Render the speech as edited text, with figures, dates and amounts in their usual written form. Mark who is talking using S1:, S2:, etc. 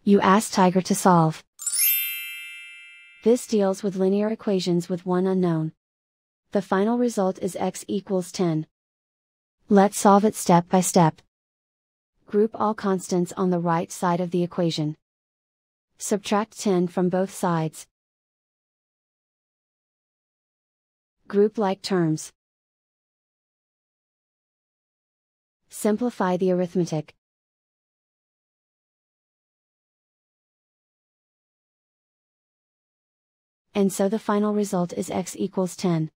S1: You ask Tiger to solve. This deals with linear equations with one unknown. The final result is x equals 10. Let's solve it step by step. Group all constants on the right side of the equation. Subtract 10 from both sides. Group like terms. Simplify the arithmetic. And so the final result is x equals 10.